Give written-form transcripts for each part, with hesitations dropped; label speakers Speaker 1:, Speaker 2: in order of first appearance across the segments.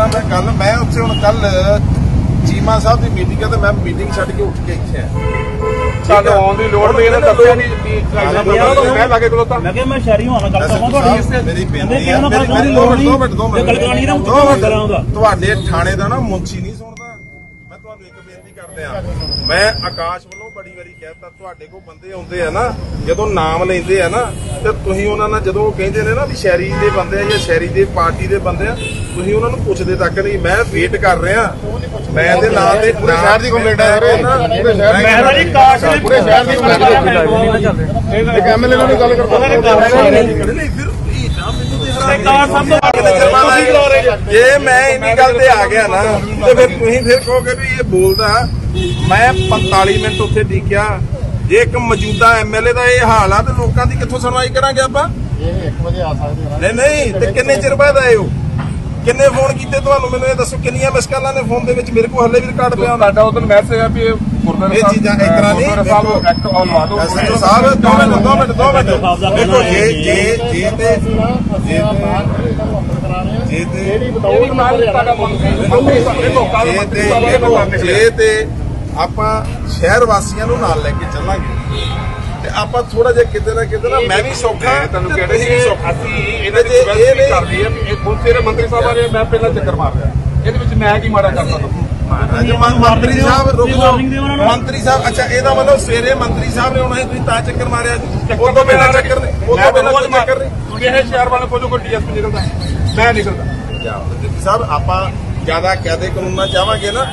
Speaker 1: ना मैं कल मैं उत्थे हुण कल चीमा साहब की मीटिंग है तो मैं मीटिंग छड्ड के उठ के इत्थे
Speaker 2: सानू आउण दी लोड़ नहीं मैं लागे खलोता
Speaker 3: मैं कि मैं शहरी होना करता हूं
Speaker 1: मेरी बेनती है ਤੁਹਾਡੇ ਥਾਣੇ ਦਾ ना मुंशी नहीं सुनता मैं ਤੁਹਾਨੂੰ एक बेनती करदे आ मैं आकाश ਵੱਲੋਂ बड़ी वारी कहता ਤੁਹਾਡੇ ਕੋਲ ਬੰਦੇ ਆਉਂਦੇ ਆ ਨਾ ਜਦੋਂ ਨਾਮ ਲੈਂਦੇ ਆ ਨਾ ਤੇ ਤੁਸੀਂ ਉਹਨਾਂ ਨਾਲ ਜਦੋਂ ਕਹਿੰਦੇ ਨੇ ਨਾ ਵੀ ਸ਼ਹਿਰੀ ਦੇ ਬੰਦੇ ਆ ਜਾਂ ਸ਼ਹਿਰੀ ਦੇ ਪਾਰਟੀ ਦੇ ਬੰਦੇ ਆ ਤੁਸੀਂ ਉਹਨਾਂ ਨੂੰ ਪੁੱਛਦੇ ਤੱਕ ਨਹੀਂ ਮੈਂ ਵੇਟ ਕਰ ਰਿਹਾ मैं दे नाल दे पूरे शहर दी कंप्लेंट है पूरे शहर मैं जी काश ने पूरे शहर दी कंप्लेंट एक एमएलए ਨਾਲ ਗੱਲ ਕਰਦਾ ਨਹੀਂ ਫਿਰ ये मैं इन्नी गल ते आ गया ना तो फिर तुसीं फिर कहोगे भी ये बोलदा मैं 45 मिनट उत्थे डिक्या जे एक मौजूदा एमएलए दा ये हाल आ ते लोकां दी कित्थों सुनवाई करांगे आपां ये 1 बजे आ सकदे नहीं ते किन्ने चिर बाद आए हो किन्ने फोन किए तुहानू मैनूं ये दसो किन्नियां मिस कॉलां ने फोन दे विच मेरे को हल्ले भी रिकॉर्ड पिया साडा उधर मैसेज है भी ये चीज़ां इस तरह नहीं एक्ट ऑन लगा दो साहब 2 मिनट देखो जे आपां शहर वासियां नूं नाल लैके चलांगे आप थोड़ा जिहा किते ना मैं भी सौखा मंत्री साहब आ मैं पहला चक्कर मार रहा ये मैं की माड़ा करता मंत्री साहब मंत्री साहब अच्छा ये मतलब सवेरे मंत्री साहब ने आना तुम चक्कर मारिया चक्कर शहर वाले को जो कोई डीएसपी निकलता मैं निकलता साहब आप ज्यादा कैदे कानून चाहवागे ना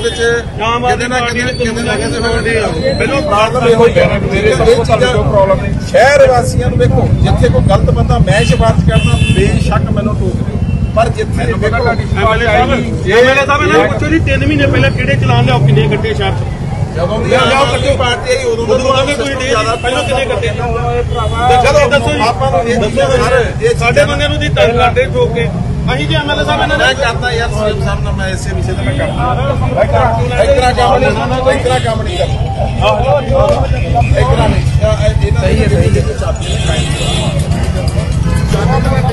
Speaker 1: शहर वासियों देखो जिथे कोई गलत बंदा मैं सिफारिश करना बेशक मैनू टोक दे पर जिथे पूछो जी 3 महीने पहले किहड़े चलान लियाओ किन्ने कट्टे शहर साडे बंदे नूं तंग करदे ठोक के अहीं जी एमएलए साहब इन्हां ने करता यार सीएम साहब ने मैं इसे विषय ते मैं करता इतना काम नहीं करता इतना नहीं सही है